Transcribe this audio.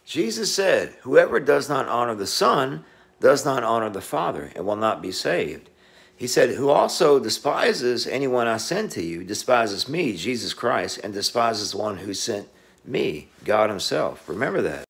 Jesus said, whoever does not honor the Son does not honor the Father and will not be saved. He said, who also despises anyone I send to you, despises me, Jesus Christ, and despises the one who sent me, God himself. Remember that.